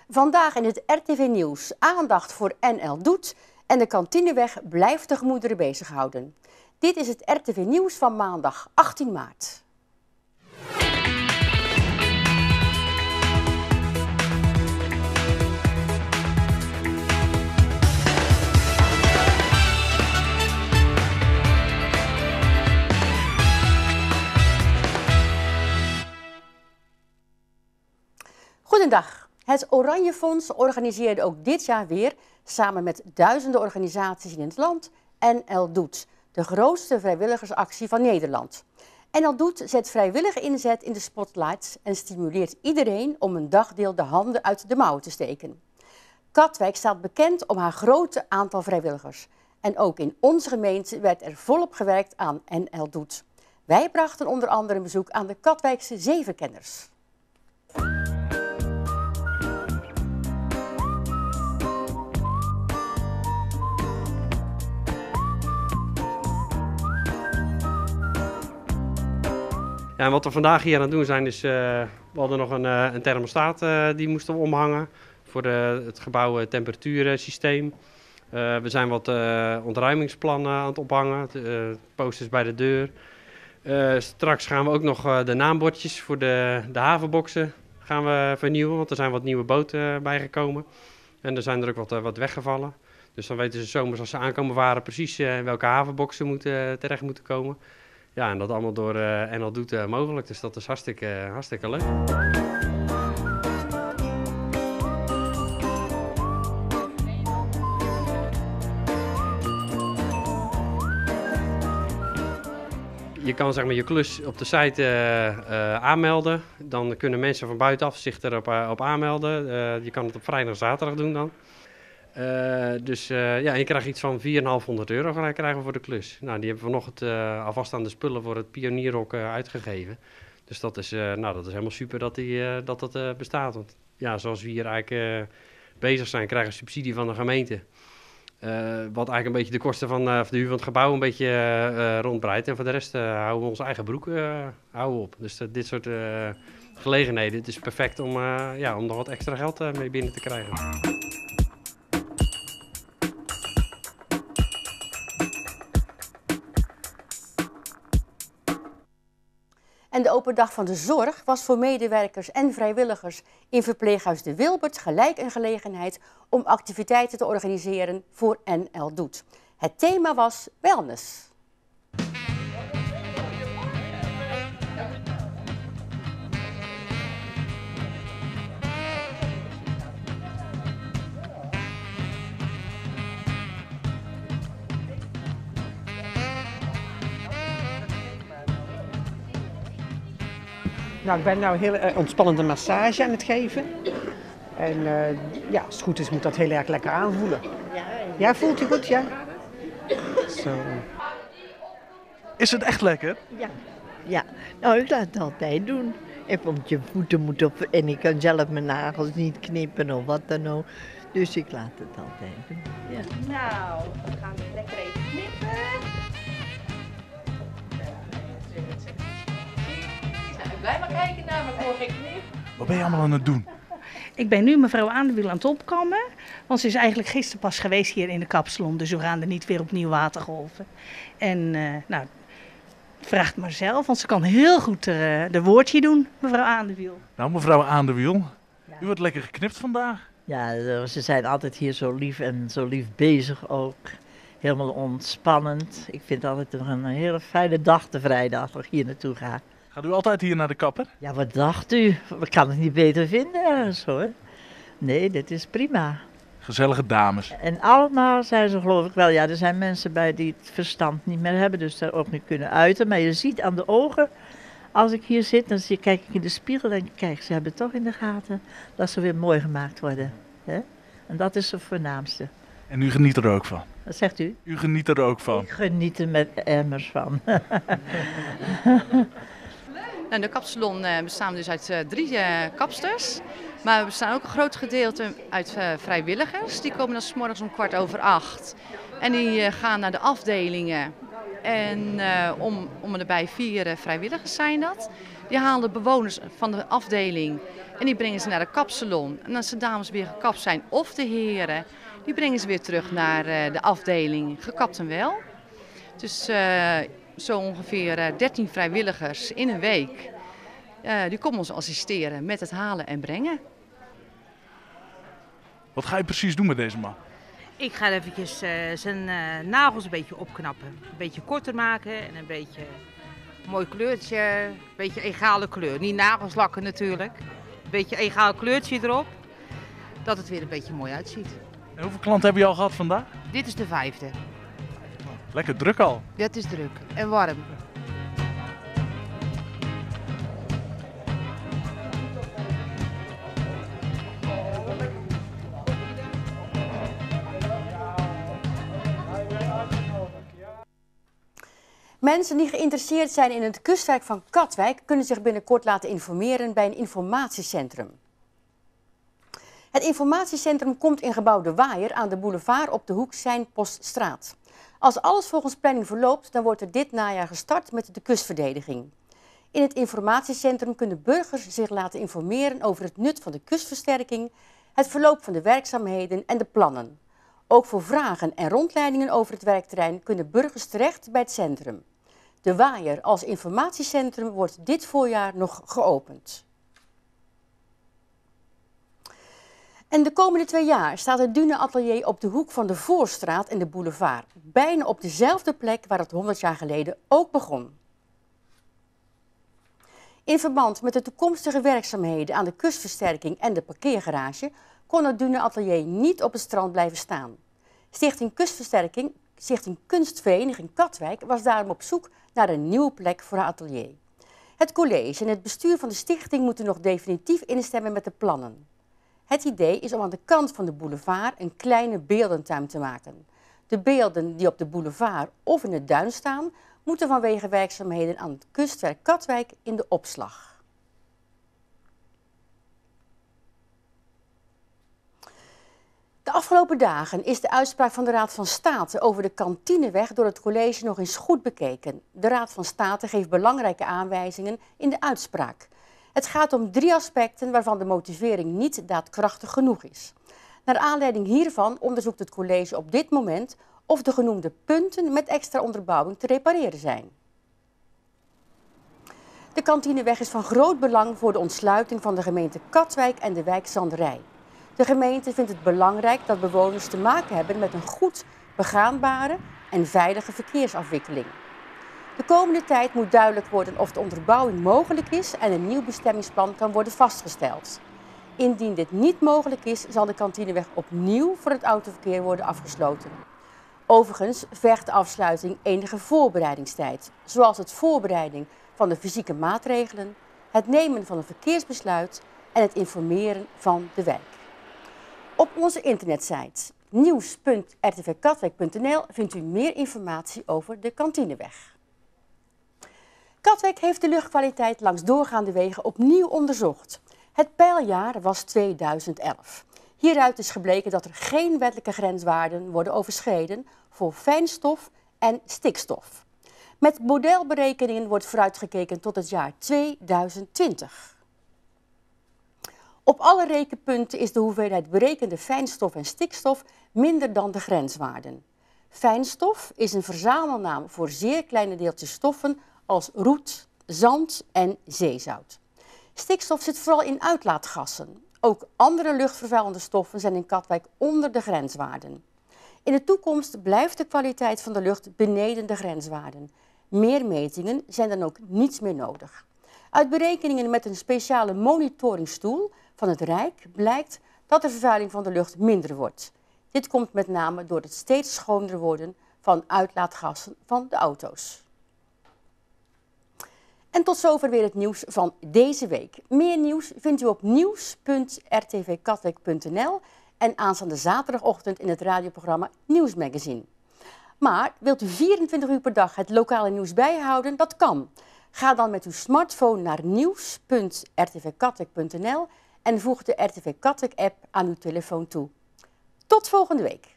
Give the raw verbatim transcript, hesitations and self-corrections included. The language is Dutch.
Vandaag in het R T V Nieuws aandacht voor N L Doet en de kantineweg blijft de gemoederen bezighouden. Dit is het R T V Nieuws van maandag achttien maart. Goedendag. Het Oranje Fonds organiseerde ook dit jaar weer, samen met duizenden organisaties in het land, N L Doet, de grootste vrijwilligersactie van Nederland. N L Doet zet vrijwillige inzet in de spotlights en stimuleert iedereen om een dagdeel de handen uit de mouwen te steken. Katwijk staat bekend om haar grote aantal vrijwilligers. En ook in onze gemeente werd er volop gewerkt aan N L Doet. Wij brachten onder andere een bezoek aan de Katwijkse zevenkenners. Ja, en wat we vandaag hier aan het doen zijn, is uh, we hadden nog een, uh, een thermostaat uh, die moesten we omhangen voor de, het gebouw temperatuursysteem. Uh, we zijn wat uh, ontruimingsplannen aan het ophangen, uh, posters bij de deur. Uh, straks gaan we ook nog uh, de naambordjes voor de, de havenboxen gaan we vernieuwen, want er zijn wat nieuwe boten bijgekomen. En er zijn er ook wat, uh, wat weggevallen. Dus dan weten ze zomers als ze aankomen waren precies uh, in welke havenbox ze moeten, terecht moeten komen. Ja, en dat allemaal door uh, N L Doet uh, mogelijk, dus dat is hartstikke, hartstikke leuk. Je kan zeg maar je klus op de site uh, uh, aanmelden, dan kunnen mensen van buitenaf zich erop uh, op aanmelden. Uh, je kan het op vrijdag en zaterdag doen dan. Uh, dus uh, ja, je krijgt iets van vierduizend vijfhonderd euro krijgen we voor de klus. Nou, die hebben we vanochtend uh, alvast aan de spullen voor het pionierhok uh, uitgegeven. Dus dat is, uh, nou, dat is helemaal super dat die, uh, dat, dat uh, bestaat. Want ja, zoals we hier eigenlijk uh, bezig zijn, krijgen we subsidie van de gemeente. Uh, wat eigenlijk een beetje de kosten van uh, de huur van het gebouw een beetje uh, rondbreidt. En voor de rest uh, houden we onze eigen broek uh, houden op. Dus uh, dit soort uh, gelegenheden, het is perfect om, uh, ja, om nog wat extra geld uh, mee binnen te krijgen. En de open dag van de zorg was voor medewerkers en vrijwilligers in verpleeghuis De Wilbert gelijk een gelegenheid om activiteiten te organiseren voor N L Doet. Het thema was wellness. Nou, ik ben nou heel uh, ontspannende massage aan het geven. En uh, ja, als het goed is moet dat heel erg lekker aanvoelen. Ja, voelt u goed, ja? Zo. Is het echt lekker? Ja, ja. Nou, ik laat het altijd doen. Want je voeten moeten op en ik kan zelf mijn nagels niet knippen of wat dan ook. Dus ik laat het altijd doen. Ja. Nou, dan gaan we lekker even knippen. Blijf maar kijken naar me voor ik knip. Wat ben je allemaal aan het doen? Ik ben nu mevrouw Aan de Wiel aan het opkomen. Want ze is eigenlijk gisteren pas geweest hier in de kapsalon. Dus we gaan er niet weer opnieuw watergolven. En uh, nou, vraag maar zelf. Want ze kan heel goed uh, de woordje doen, mevrouw Aan de Wiel. Nou, mevrouw Aan de Wiel. Ja. U wordt lekker geknipt vandaag. Ja, ze zijn altijd hier zo lief en zo lief bezig ook. Helemaal ontspannend. Ik vind het altijd een hele fijne dag, de vrijdag, dat ik hier naartoe ga. Gaat u altijd hier naar de kapper? Ja, wat dacht u? Ik kan het niet beter vinden ergens hoor. Nee, dit is prima. Gezellige dames. En allemaal zijn ze geloof ik wel, ja, er zijn mensen bij die het verstand niet meer hebben, dus daar ook niet kunnen uiten. Maar je ziet aan de ogen, als ik hier zit, dan zie, kijk ik in de spiegel en kijk, ze hebben toch in de gaten dat ze weer mooi gemaakt worden. Hè? En dat is het voornaamste. En u geniet er ook van? Wat zegt u? U geniet er ook van? Ik geniet er met emmers van. Nou, de kapsalon uh, bestaan dus uit uh, drie uh, kapsters. Maar we bestaan ook een groot gedeelte uit uh, vrijwilligers. Die komen dan 's morgens om kwart over acht. En die uh, gaan naar de afdelingen En uh, om, om erbij vier uh, vrijwilligers zijn dat. Die halen de bewoners van de afdeling en die brengen ze naar de kapsalon. En als de dames weer gekapt zijn of de heren, die brengen ze weer terug naar uh, de afdeling gekapt en wel. Dus uh, zo ongeveer uh, dertien vrijwilligers in een week. Uh, die komen ons assisteren met het halen en brengen. Wat ga je precies doen met deze man? Ik ga eventjes uh, zijn uh, nagels een beetje opknappen. Een beetje korter maken en een beetje een mooi kleurtje. Een beetje egale kleur. Niet nagels lakken natuurlijk. Een beetje egaal kleurtje erop. Dat het weer een beetje mooi uitziet. En hoeveel klanten heb je al gehad vandaag? Dit is de vijfde. Lekker druk al. Ja, het is druk en warm. Mensen die geïnteresseerd zijn in het kustwijk van Katwijk kunnen zich binnenkort laten informeren bij een informatiecentrum. Het informatiecentrum komt in gebouw De Waaier aan de boulevard op de hoek Seinpoststraat. Als alles volgens planning verloopt, dan wordt er dit najaar gestart met de kustverdediging. In het informatiecentrum kunnen burgers zich laten informeren over het nut van de kustversterking, het verloop van de werkzaamheden en de plannen. Ook voor vragen en rondleidingen over het werkterrein kunnen burgers terecht bij het centrum. De Waaier als informatiecentrum wordt dit voorjaar nog geopend. En de komende twee jaar staat het Dune-atelier op de hoek van de Voorstraat en de boulevard. Bijna op dezelfde plek waar het honderd jaar geleden ook begon. In verband met de toekomstige werkzaamheden aan de kustversterking en de parkeergarage kon het Dune-atelier niet op het strand blijven staan. Stichting Kustversterking, Stichting Kunstvereniging Katwijk was daarom op zoek naar een nieuwe plek voor haar atelier. Het college en het bestuur van de stichting moeten nog definitief instemmen met de plannen. Het idee is om aan de kant van de boulevard een kleine beeldentuin te maken. De beelden die op de boulevard of in het duin staan, moeten vanwege werkzaamheden aan het kustwerk Katwijk in de opslag. De afgelopen dagen is de uitspraak van de Raad van State over de kantineweg door het college nog eens goed bekeken. De Raad van State geeft belangrijke aanwijzingen in de uitspraak. Het gaat om drie aspecten waarvan de motivering niet daadkrachtig genoeg is. Naar aanleiding hiervan onderzoekt het college op dit moment of de genoemde punten met extra onderbouwing te repareren zijn. De kantineweg is van groot belang voor de ontsluiting van de gemeente Katwijk en de wijk Zanderij. De gemeente vindt het belangrijk dat bewoners te maken hebben met een goed begaanbare en veilige verkeersafwikkeling. De komende tijd moet duidelijk worden of de onderbouwing mogelijk is en een nieuw bestemmingsplan kan worden vastgesteld. Indien dit niet mogelijk is, zal de kantineweg opnieuw voor het autoverkeer worden afgesloten. Overigens vergt de afsluiting enige voorbereidingstijd, zoals het voorbereiding van de fysieke maatregelen, het nemen van een verkeersbesluit en het informeren van de wijk. Op onze internetsite nieuws punt r t v katwijk punt n l vindt u meer informatie over de kantineweg. Katwijk heeft de luchtkwaliteit langs doorgaande wegen opnieuw onderzocht. Het peiljaar was tweeduizend elf. Hieruit is gebleken dat er geen wettelijke grenswaarden worden overschreden voor fijnstof en stikstof. Met modelberekeningen wordt vooruitgekeken tot het jaar tweeduizend twintig. Op alle rekenpunten is de hoeveelheid berekende fijnstof en stikstof minder dan de grenswaarden. Fijnstof is een verzamelnaam voor zeer kleine deeltjes stoffen als roet, zand en zeezout. Stikstof zit vooral in uitlaatgassen. Ook andere luchtvervuilende stoffen zijn in Katwijk onder de grenswaarden. In de toekomst blijft de kwaliteit van de lucht beneden de grenswaarden. Meer metingen zijn dan ook niets meer nodig. Uit berekeningen met een speciale monitoringstoel van het Rijk blijkt dat de vervuiling van de lucht minder wordt. Dit komt met name door het steeds schoner worden van uitlaatgassen van de auto's. En tot zover weer het nieuws van deze week. Meer nieuws vindt u op nieuws punt r t v katwijk punt n l en aanstaande zaterdagochtend in het radioprogramma Nieuwsmagazine. Maar wilt u vierentwintig uur per dag het lokale nieuws bijhouden? Dat kan. Ga dan met uw smartphone naar nieuws punt r t v katwijk punt n l en voeg de R T V Katwijk app aan uw telefoon toe. Tot volgende week.